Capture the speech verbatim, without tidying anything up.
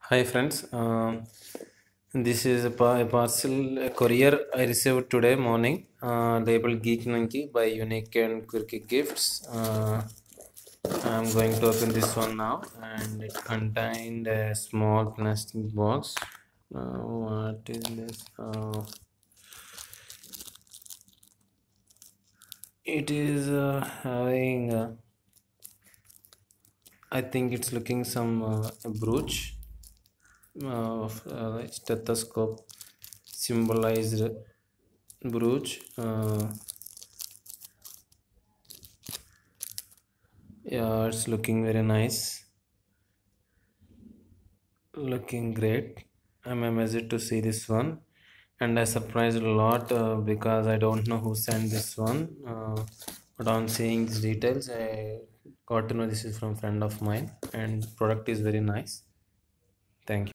Hi friends, um, this is a, pa- a parcel a courier I received today morning, uh, labeled Geekmonkey by Unique and Quirky Gifts. Uh, I'm going to open this one now, and it contained a small plastic box. Uh, what is this? Uh, it is uh, having, uh, I think it's looking some uh, a brooch uh, of uh, stethoscope symbolized brooch. Uh, yeah, it's looking very nice, looking great. I'm amazed to see this one, and I surprised a lot uh, because I don't know who sent this one. Uh, but on seeing these details, I got to know this is from friend of mine, and product is very nice. Thank you.